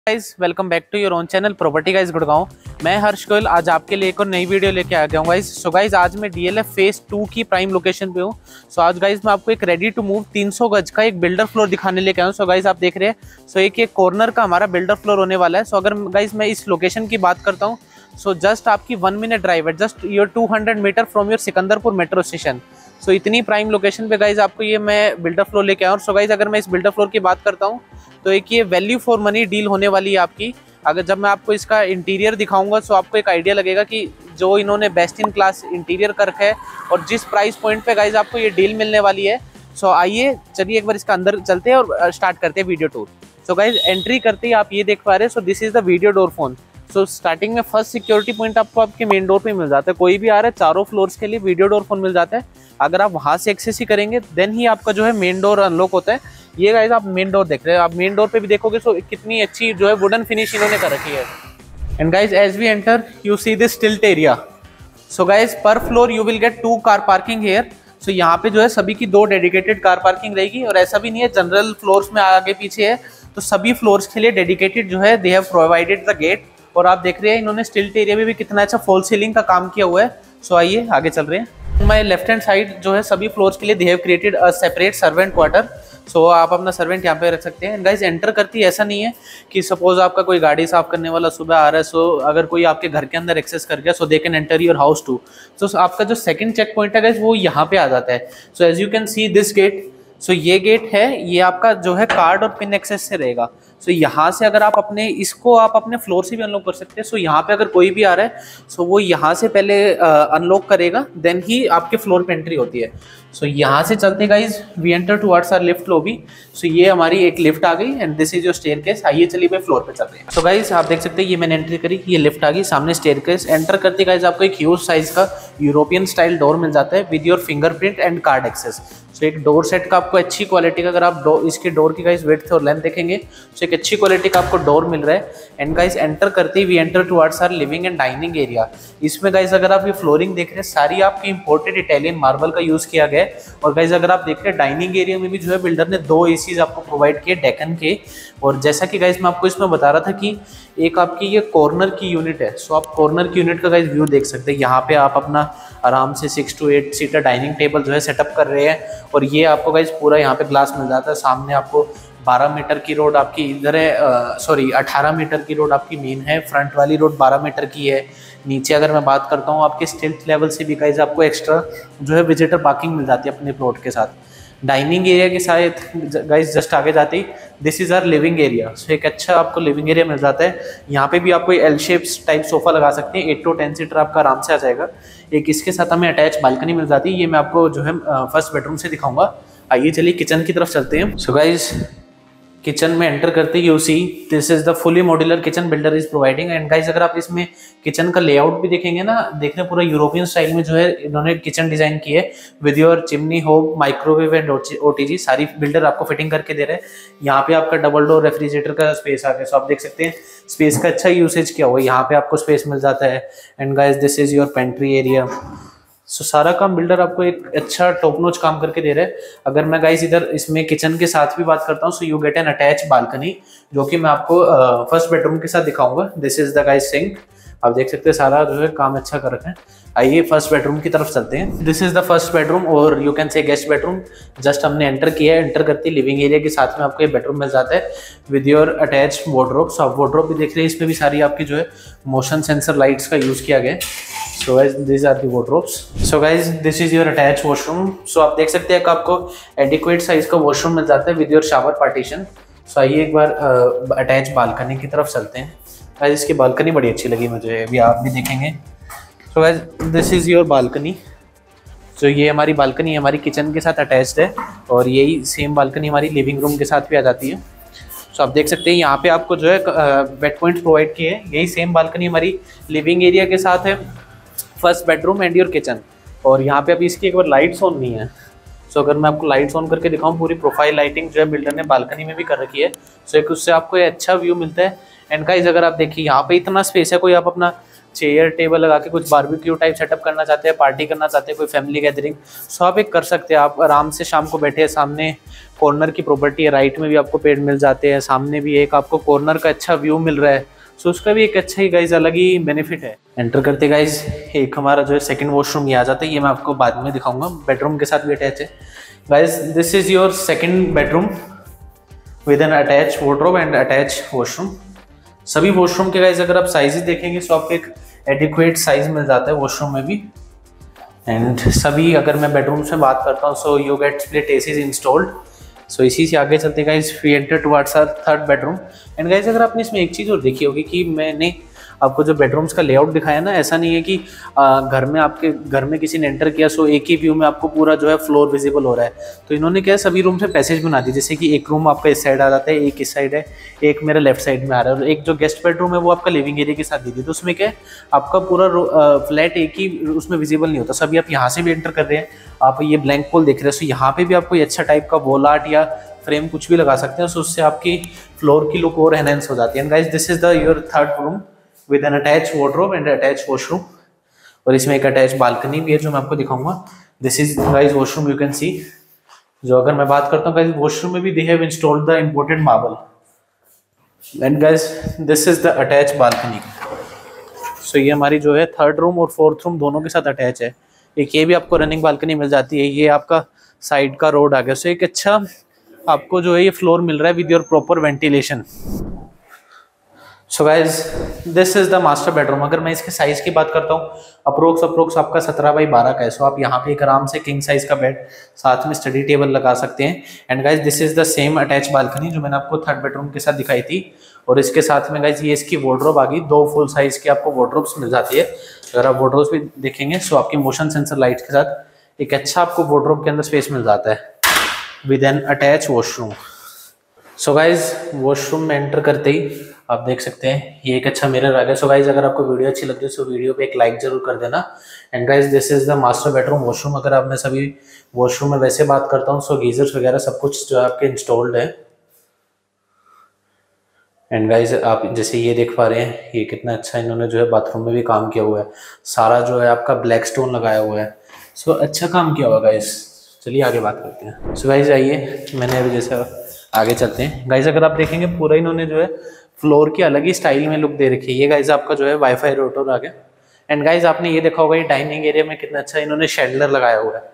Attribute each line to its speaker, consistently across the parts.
Speaker 1: Guys welcome back to your own channel property guys Gurgaon. मैं हर्ष गोयल आज आपके लिए एक और नई वीडियो लेके आ गया हूँ गाइस। सो गाइस आज मैं डीएलएफ फेज 2 की प्राइम लोकेशन पे हूँ। सो आज गाइस मैं आपको एक रेडी टू मूव 300 गज का एक बिल्डर फ्लोर दिखाने लेके आया हूँ। सो गाइस आप देख रहे हैं सो एक कॉर्नर का हमारा बिल्डर फ्लोर होने वाला है। सो अगर गाइस मैं इस लोकेशन की बात करता हूँ सो जस्ट आपकी 1 मिनट ड्राइव है, just your 200 metre from your Sikandarpur metro station. So इतनी प्राइम लोकेशन पे गाइस आपको ये मैं बिल्डर फ्लोर लेके आया हूँ। सो गाइस अगर मैं इस बिल्डर फ्लोर की बात करता हूँ तो एक ये वैल्यू फॉर मनी डील होने वाली है आपकी। अगर जब मैं आपको इसका इंटीरियर दिखाऊंगा तो आपको एक आइडिया लगेगा कि जो इन्होंने बेस्ट इन क्लास इंटीरियर कर रखा है और जिस प्राइस पॉइंट पे गाइस आपको ये डील मिलने वाली है। सो आइए चलिए एक बार इसका अंदर चलते हैं और स्टार्ट करते हैं video tour. So guys entry करते ही आप ये देख पा रहे हैं so this is the video door phone. So starting में फर्स्ट सिक्योरिटी पॉइंट आपको आपके मेन डोर पे मिल जाता है। कोई भी आ रहा है चारों फ्लोर्स के लिए वीडियो डोर फोन मिल जाता है। अगर आप वहां से एक्सेस ही करेंगे देन ही आपका जो है मेन डोर अनलॉक होता है। ये गाइस आप मेन डोर देख रहे हैं, आप मेन डोर पे भी देखोगे सो कितनी अच्छी जो है वुडन फिनिश इन्होंने कर रखी है। And guys as we enter you see this stilt area. So guys per floor you will get 2 car parking here. So यहाँ पे जो है सभी की 2 डेडिकेटेड कार पार्किंग रहेगी और ऐसा भी नहीं है जनरल फ्लोर्स में आगे पीछे है, तो सभी फ्लोर्स के लिए डेडिकेटेड जो है they have provided the gate. और आप देख रहे हैं इन्होंने स्टिल्ट एरिया में भी कितना अच्छा फॉल सीलिंग का काम किया हुआ है। सो आइए आगे चल रहे हैं। माय लेफ्ट हैंड साइड जो है सभी फ्लोर्स के लिए they have created a separate servant quarter. So आप अपना सर्वेंट यहाँ पे रख सकते हैं। गाइस एंटर करती ऐसा नहीं है कि सपोज आपका कोई गाड़ी साफ करने वाला सुबह आ रहा है, सो अगर कोई आपके घर के अंदर एक्सेस कर गया so they can enter your house too. So आपका जो सेकंड चेक पॉइंट है गाइस वो यहाँ पे आ जाता है। So as you can see this gate, so ये गेट है ये आपका जो है कार्ड और पिन एक्सेस से रहेगा। सो यहाँ से अगर आप अपने फ्लोर से भी अनलॉक कर सकते हैं। सो यहाँ पे अगर कोई भी आ रहा है सो वो यहाँ से पहले अनलॉक करेगा देन ही आपके फ्लोर पे एंट्री होती है। सो यहाँ से चलते guys we enter towards our lift lobby. So ये हमारी एक लिफ्ट आ गई and this is your staircase. आइए चलिए मैं फ्लोर पे चल रहे हैं। सो गाइज आप देख सकते हैं ये मैंने एंट्री करी, ये लिफ्ट आ गई, सामने स्टेयरकेस। एंटर करते गाइज आपको एक ह्यूज साइज का यूरोपियन स्टाइल डोर मिल जाता है with your fingerprint and card access. So एक डोर सेट का आपको अच्छी क्वालिटी का, अगर आप इसके डोर की गाइज विड्थ और लेंथ देखेंगे तो एक अच्छी क्वालिटी का आपको डोर मिल रहा है। एंड गाइज एंटर करते ही we enter towards our living and dining area. इसमें गाइज अगर आप ये फ्लोरिंग देख रहे हैं सारी आपकी इंपोर्टेड इटालियन मार्बल का यूज किया गया है। और गाइज अगर आप देख रहे हैं डाइनिंग एरिया में भी जो है बिल्डर ने 2 एसीज आपको प्रोवाइड किए डेकन के। और जैसा कि गाइज मैं आपको इसमें बता रहा था कि एक आपकी ये कॉर्नर की यूनिट है। सो आप कॉर्नर की यूनिट का गाइज व्यू देख सकते हैं। यहाँ पे आप अपना आराम से 6 to 8 सीटर डाइनिंग टेबल जो है सेटअप कर रहे हैं। और ये आपको गाइज पूरा यहाँ पे ग्लास मिल जाता है। सामने आपको 12 मीटर की रोड आपकी इधर है, सॉरी 18 मीटर की रोड आपकी मेन है, फ्रंट वाली रोड 12 मीटर की है। नीचे अगर मैं बात करता हूँ आपके स्टिल्ट लेवल से भी गाइज आपको एक्स्ट्रा जो है विजिटर पार्किंग मिल जाती है अपने प्लॉट के साथ। डाइनिंग एरिया के साथ गाइज जस्ट आगे जाते ही this is our living area. So एक अच्छा आपको लिविंग एरिया मिल जाता है। यहाँ पे भी आपको एल शेप्स टाइप सोफा लगा सकते हैं, 8 to 10 सीटर आपका आराम से आ जाएगा। एक इसके साथ हमें अटैच बालकनी मिल जाती है, ये मैं आपको जो है फर्स्ट बेडरूम से दिखाऊंगा। आइए चलिए किचन की तरफ चलते हैं। सो गाइज किचन में एंटर करते ही you see this is the fully modular kitchen builder is providing. And guys अगर आप इसमें किचन का लेआउट भी देखेंगे ना, देखने पूरा यूरोपियन स्टाइल में जो है इन्होंने किचन डिजाइन की है with your chimney, hob, microwave and OTG सारी बिल्डर आपको फिटिंग करके दे रहे हैं। यहाँ पे आपका डबल डोर रेफ्रिजरेटर का स्पेस आ गया। सो आप देख सकते हैं स्पेस का अच्छा यूसेज किया हुआ है, यहाँ पे आपको स्पेस मिल जाता है। And guys this is your pantry area. So सारा काम बिल्डर आपको एक अच्छा टॉप नॉच काम करके दे रहे हैं। अगर मैं गाइस इधर इसमें किचन के साथ भी बात करता हूँ so you get an attach balcony जो कि मैं आपको फर्स्ट बेडरूम के साथ दिखाऊंगा। This is the guys sink. आप देख सकते हैं सारा जो है काम अच्छा कर रखा है। आइए फर्स्ट बेडरूम की तरफ चलते हैं। This is the first bedroom और you can say guest bedroom. Just हमने एंटर किया है, एंटर करते लिविंग एरिया के साथ में आपको ये बेडरूम मिल जाता है with your attach wardrobe. So आप वार्डरोब भी देख रहे हैं, इसमें भी सारी आपकी जो है मोशन सेंसर लाइट्स का यूज किया गया है। So guys, these are the wardrobes. So guys, this is your attached washroom. So आप देख सकते हैं कि आपको adequate size का washroom मिल जाता है with your shower partition. So आइए एक बार अटैच बालकनी की तरफ चलते हैं। गाइस इसकी बालकनी बड़ी अच्छी लगी मुझे, अभी आप भी देखेंगे। So guys, this is your balcony. So ये हमारी बालकनी हमारी किचन के साथ अटैच्ड है और यही सेम बालकनी हमारी लिविंग रूम के साथ भी आ जाती है। सो आप देख सकते हैं यहाँ पे आपको जो है बेड पॉइंट्स प्रोवाइड किए हैं। यही सेम बालकनी हमारी लिविंग एरिया के साथ है, first bedroom and your kitchen. और यहाँ पे अभी इसकी एक बार लाइट्स ऑन नहीं है। सो अगर मैं आपको लाइट्स ऑन करके दिखाऊं, पूरी प्रोफाइल लाइटिंग जो है बिल्डर ने बालकनी में भी कर रखी है। सो एक उससे आपको ये अच्छा व्यू मिलता है। एंड गाइस अगर आप देखिए यहाँ पे इतना स्पेस है, कोई आप अपना चेयर टेबल लगा के कुछ बारबेक्यू टाइप सेटअप करना चाहते हैं, पार्टी करना चाहते हैं, कोई फैमिली गैदरिंग, सो आप एक कर सकते हैं। आप आराम से शाम को बैठे हैं, सामने कॉर्नर की प्रॉपर्टी है, राइट में भी आपको पेड़ मिल जाते हैं, सामने भी एक आपको कॉर्नर का अच्छा व्यू मिल रहा है, सो उसका भी एक अच्छा ही गाइज अलग ही बेनिफिट है। एंटर करते गाइज एक हमारा जो है सेकंड वॉशरूम ये आ जाता है, ये मैं आपको बाद में दिखाऊंगा, बेडरूम के साथ भी अटैच है। Guys this is your second bedroom with an attach wardrobe and attach washroom. सभी वॉशरूम के गाइज अगर आप साइजेस देखेंगे तो आपको एक एडिक्वेट साइज मिल जाता है वॉशरूम में भी। एंड सभी अगर मैं बेडरूम से बात करता हूँ, so you get split ACs installed. So इसी से आगे चलते guys we enter towards our third bedroom. And guys अगर आपने इसमें एक चीज़ और देखी होगी कि मैंने आपको जो बेडरूम्स का लेआउट दिखाया ना, ऐसा नहीं है कि आपके घर में किसी ने एंटर किया सो एक ही व्यू में आपको पूरा जो है फ्लोर विजिबल हो रहा है। तो इन्होंने क्या सभी रूम से पैसेज बना दी, जैसे कि एक रूम आपका इस साइड आ जाता है, एक इस साइड है, एक मेरे लेफ्ट साइड में आ रहा है, और एक जो गेस्ट बेडरूम है वो आपका लिविंग एरिया के साथ दी थी। तो उसमें क्या है आपका पूरा फ्लैट एक ही उसमें विजिबल नहीं होता, सभी आप यहाँ से भी एंटर कर रहे हैं। आप ये ब्लैंक पोल देख रहे हैं, सो यहाँ पे भी आप कोई अच्छा टाइप का वॉल आर्ट या फ्रेम कुछ भी लगा सकते हैं, सो उससे आपकी फ्लोर की लुक और एनहेंस हो जाती है। Guys this is the your third room with an attach wardrobe and attach washroom, और इसमें एक अटैच बालकनी भी है जो मैं आपको दिखाऊंगा। This is guys washroom, you can see. जो अगर मैं बात करता हूँ गाइस वॉशरूम में भी they have installed the imported marble. And guys this is the attach balcony. So ये हमारी जो है थर्ड रूम और फोर्थ रूम दोनों के साथ अटैच है। एक ये भी आपको रनिंग बालकनी मिल जाती है, ये आपका साइड का रोड आ गया। सो एक अच्छा आपको जो है ये फ्लोर मिल रहा है with your proper ventilation. So guys this is the master bedroom. अगर मैं इसके साइज की बात करता हूँ, अप्रोक्स आपका 17x12 का है। सो आप यहाँ पे एक आराम से किंग साइज का बेड, साथ में स्टडी टेबल लगा सकते हैं। And guys this is the same attach balcony जो मैंने आपको थर्ड बेडरूम के साथ दिखाई थी, और इसके साथ में गाइज ये इसकी वार्डरोब आ गई। 2 फुल साइज की आपको वार्डरोब्स मिल जाती है। अगर आप वार्डरोब्स भी देखेंगे सो आपकी मोशन सेंसर लाइट के साथ एक अच्छा आपको वार्डरोब के अंदर स्पेस मिल जाता है with an attach washroom. So guys washroom में एंटर करते ही आप देख सकते हैं ये एक अच्छा मिरर आ गया। सो गाइज अगर आपको वीडियो अच्छी लग रही है सो वीडियो पे एक लाइक जरूर कर देना। And guys this is the master bedroom washroom. अगर आप मैं सभी वॉशरूम में वैसे बात करता हूँ सो गीजर्स वगैरह सब कुछ जो है आपके इंस्टॉल्ड है। एंड गाइज आप जैसे ये देख पा रहे हैं ये कितना अच्छा इन्होंने जो है बाथरूम में भी काम किया हुआ है, सारा जो है आपका ब्लैक स्टोन लगाया हुआ है। सो अच्छा काम किया हुआ गाइज। चलिए आगे बात करते हैं। सो गाइज आइए मैंने अभी जैसे आगे चलते हैं। गाइज अगर आप देखेंगे पूरा इन्होंने जो है फ्लोर की अलग ही स्टाइल में लुक दे रखी है। ये गाइज आपका जो है वाईफाई राउटर आ गया। एंड गाइज आपने ये देखा होगा ये डाइनिंग एरिया में कितना अच्छा इन्होंने शैंडलर लगाया हुआ है।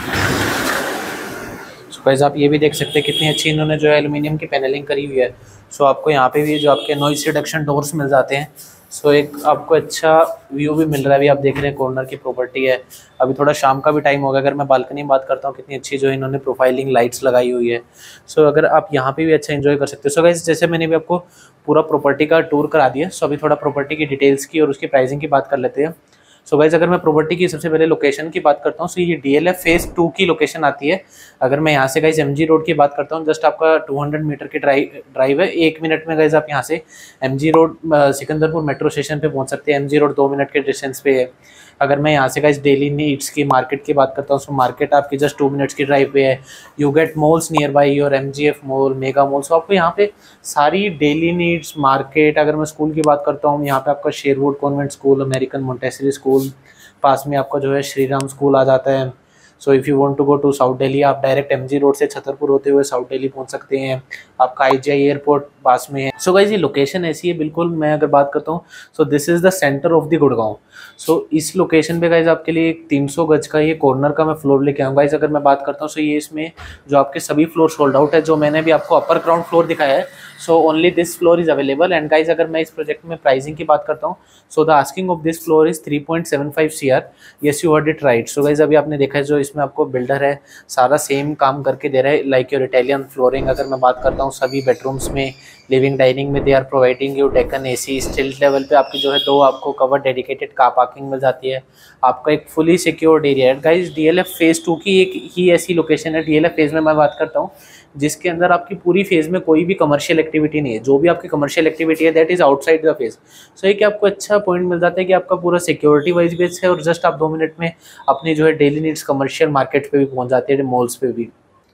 Speaker 1: सो गाइज आप ये भी देख सकते हैं कितनी अच्छी इन्होंने जो है एल्यूमिनियम की पैनलिंग करी हुई है। सो आपको यहाँ पे भी जो आपके नॉइस रिडक्शन डोर्स मिल जाते हैं। सो एक आपको अच्छा व्यू भी मिल रहा है। अभी आप देख रहे हैं कॉर्नर की प्रॉपर्टी है। अभी थोड़ा शाम का भी टाइम होगा। अगर मैं बालकनी में बात करता हूँ कितनी अच्छी जो इन्होंने प्रोफाइलिंग लाइट्स लगाई हुई है। सो अगर आप यहाँ पे भी अच्छा एंजॉय कर सकते हो। सो गाइस जैसे मैंने भी आपको पूरा प्रॉपर्टी का टूर करा दिया, सो अभी थोड़ा प्रॉपर्टी की डिटेल्स की और उसकी प्राइसिंग की बात कर लेते हैं। सो गाइज अगर मैं प्रॉपर्टी की सबसे पहले लोकेशन की बात करता हूँ, सो ये DLF फेज 2 की लोकेशन आती है। अगर मैं यहाँ से गाइज MG रोड की बात करता हूँ, जस्ट आपका 200 मीटर की ड्राइव है। 1 मिनट में गाइज आप यहाँ से MG road Sikandarpur metro station पे पहुँच सकते हैं। MG रोड 2 मिनट के डिस्टेंस पे है। अगर मैं यहाँ से गाइज डेली नीड्स की मार्केट की बात करता हूँ, सो मार्केट आपकी जस्ट 2 मिनट्स की ड्राइव पे है। You get malls near by your MGF mall, mega mall. So आपको यहाँ पे सारी डेली नीड्स मार्केट। अगर मैं स्कूल की बात करता हूँ, यहाँ पे आपका Sherwood convent school, American Montessori school, पास में आपका जो है श्री राम स्कूल आ जाता है। So if you want to go to south Delhi, आप डायरेक्ट MG रोड से छतरपुर होते हुए साउथ दिल्ली पहुंच सकते हैं। आपका IGI एयरपोर्ट पास में है। सो गाइस ये लोकेशन ऐसी है बिल्कुल। मैं अगर बात करता हूँ so this is the centre of the Gurgaon. So इस लोकेशन पे गाइज आपके लिए एक 300 गज का ये कॉर्नर का मैं फ्लोर लेके आऊँगा। गाइज अगर मैं बात करता हूँ सो ये इसमें जो आपके सभी फ्लोर सोल्ड आउट है। जो मैंने भी आपको अपर ग्राउंड फ्लोर दिखाया है, so only this floor is available. And guys अगर मैं इस प्रोजेक्ट में प्राइसिंग की बात करता हूँ, so the asking of this floor is 3.75 CR। Yes you heard it right. So guys अभी आपने देखा है जो इसमें आपको बिल्डर है सारा सेम काम करके दे रहा है, लाइक योर इटालियन फ्लोरिंग। अगर मैं बात करता हूँ सभी बेडरूम्स में, लिविंग डाइनिंग में they are providing you Daikin AC। Stilt level पे आपकी जो है 2 आपको कवर डेडिकेटेड कार पार्किंग मिल जाती है। आपका एक फुली सिक्योर्ड एरिया है। गाइज DLF फेज 2 की एक ही ऐसी लोकेशन है। DLF फेज में मैं बात करता हूँ जिसके अंदर आपकी पूरी फेज में कोई भी कमर्शियल एक्टिविटी नहीं है। जो भी आपकी कमर्शियल एक्टिविटी है that is outside the phase. So एक आपको अच्छा पॉइंट मिल जाता है कि आपका पूरा सिक्योरिटी वाइज बेस है, और जस्ट आप 2 मिनट में अपनी जो है डेली नीड्स कमर्शियल मार्केट पे भी पहुंच जाते हैं, मॉल्स पे भी।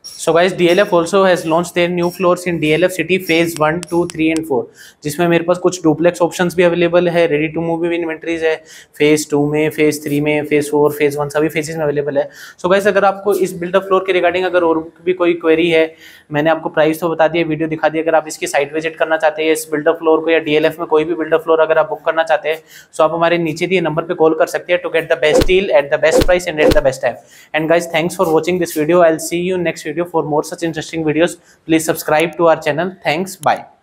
Speaker 1: So guys, DLF also has launched their new floors in DLF City Phase 1, 2, 3 and 4, जिसमें मेरे पास कुछ डुप्लेक्स ऑप्शंस भी अवेलेबल है, रेडी टू मूव भी इन्वेंट्रीज है फेज 2 में, फेज 3 में, फेज 4, फेज 1 सभी फेजेस में अवेलेबल है। सो गाइस, अगर आपको इस बिल्डअप फ्लोर के रिगार्डिंग अगर और भी कोई क्वेरी है, मैंने आपको प्राइस तो बता दिया, वीडियो दिखा दी, अगर आप इसकी साइट विजिट करना चाहते हैं इस बिल्डअप फ्लोर को या DLF में कोई भी बिल्डअप फ्लोर अगर आप बुक करना चाहते हैं, सो आप हमारे नीचे दिए नंबर पे कॉल कर सकते हैं to get the best deal at the best price and at the best time. And guys, thanks for watching this video. I will see you next video for more such interesting videos. Please subscribe to our channel. Thanks. Bye.